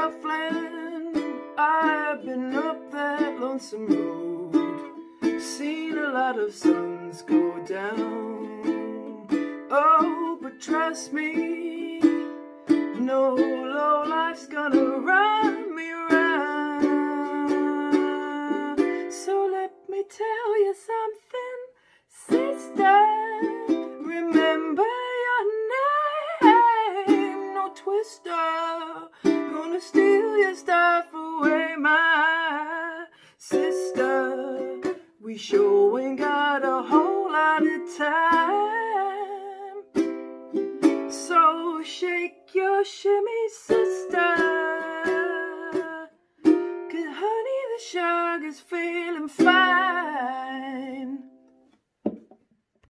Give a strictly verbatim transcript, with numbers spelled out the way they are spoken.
Southland, I've been up that lonesome road, seen a lot of suns go down. Oh, but trust me, no low life's gonna run me round. So let me tell you something, sister, remember your name, no twister, gonna steal your stuff away, my sister. We sure ain't got a whole lot of time, so shake your shimmy, sister, 'cause honey, the shark is feeling fine.